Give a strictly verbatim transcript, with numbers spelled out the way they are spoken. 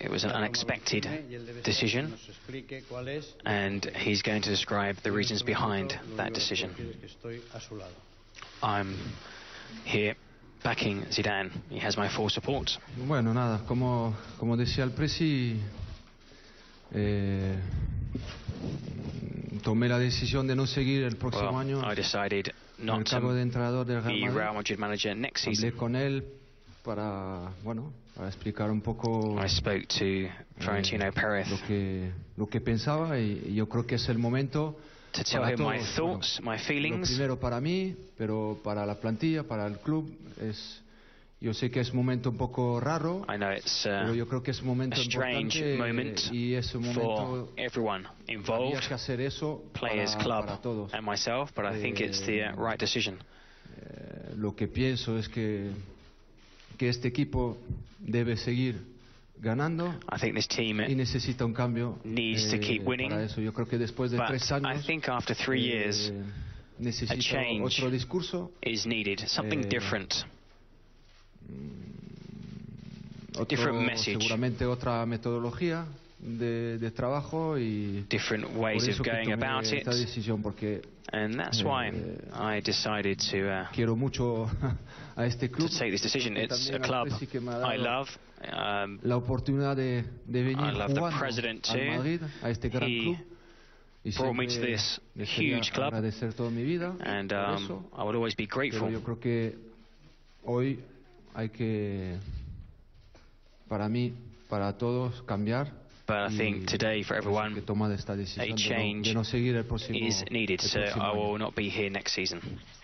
It was an unexpected decision, and he's going to describe the reasons behind that decision. I'm here backing Zidane. He has my full support. Bueno, nada, como, como decía el presi, eh, tomé la decisión de no seguir el próximo Well, año I decided en el not cargo de to entrenador del be Real Real Madrid. Madrid manager next Hablé season. con él para, bueno, para explicar un poco I spoke to Florentino eh, Perez lo que lo que pensaba, y, y yo creo que es el momento to tell para him my todos. thoughts, my Lo feelings. primero para mí, pero para la plantilla, para el club, es, yo sé que es un momento un poco raro, I know it's pero uh, yo creo que es un momento a strange importante, moment eh, y es un for momento everyone había involved, que hacer eso players, para, club, para todos. and myself, but I think it's the uh, right decision. Eh, lo que pienso es que que este equipo debe seguir ganando I think this team y necesita un cambio needs to eh, keep winning, para eso. Yo creo que después de but tres I años think after three years eh, a necesita change otro discurso, is needed, something Eh, different, otro, different message. seguramente otra metodología de, de trabajo, y different por ways of eso que going tomé about it, esta decisión, porque and that's why eh, I decided to uh, quiero mucho a este to club, take this decision. porque It's a también al club Presi que me ha I dado love. Um, la oportunidad de, de venir I love the jugando president al too. Madrid, a este gran He club, y brought me to siempre this le quería huge club, agradecer toda mi vida and por um, eso, I will always be pero grateful. yo creo que hoy hay que, para mí, para todos, cambiar. But I think today, for por eso everyone, que he tomado esta decisión a de no, change de no seguir el próximo, is needed, el so próximo I año. will not be here next season.